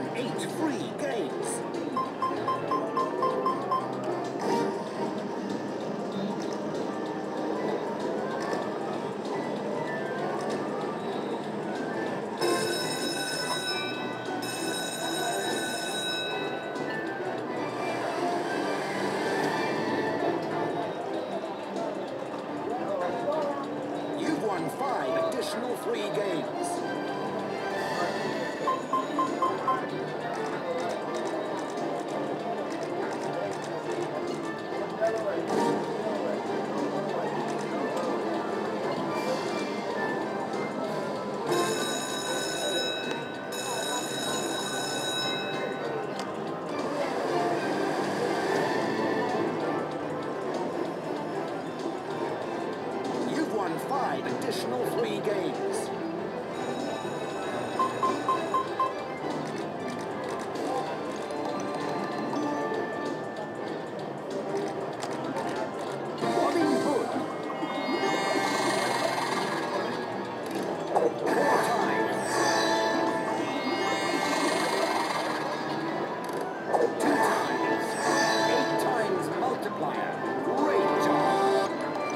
8 free games. You've won 5 additional free games. You've won 5 additional free games. Robin Hood. 4 times. 2 times. 8 times multiplier. Great job.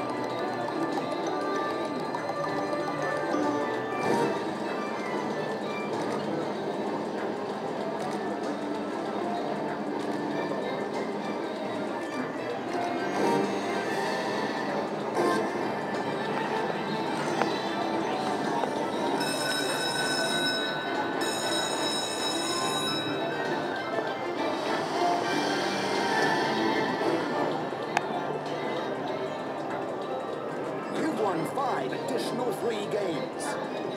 You've won 5 additional free games.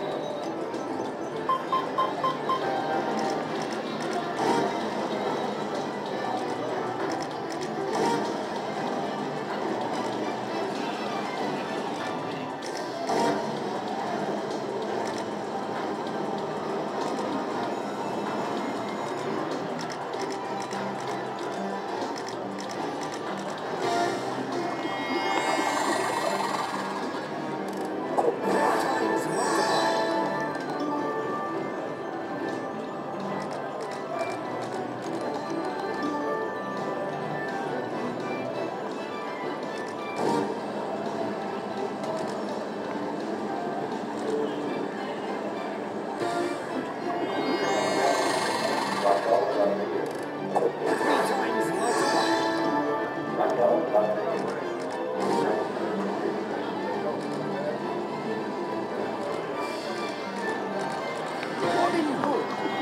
Robin Hood.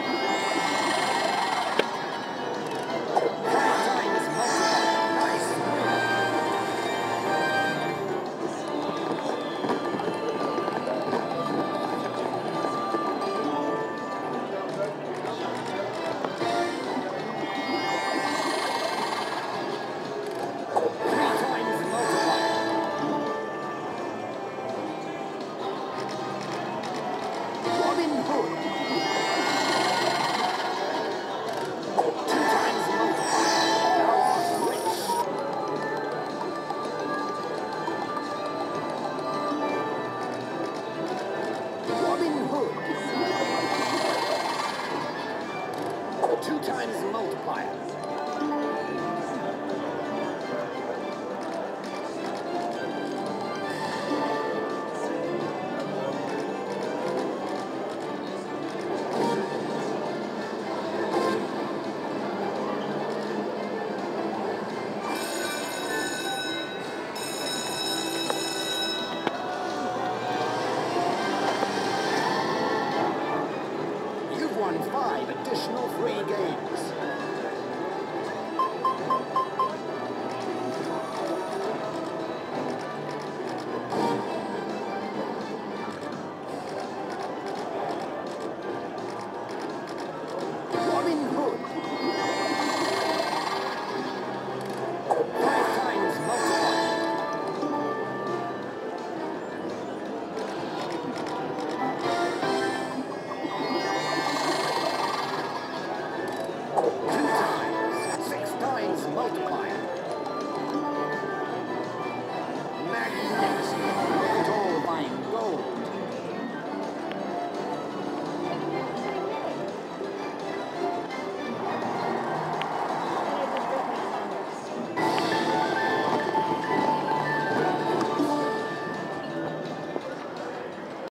5 times multiplier. Nice win. Robin Hood. 2 times multiplier. Now rich. Robin Hood. 2 times multiplier. You've won 5 additional free games.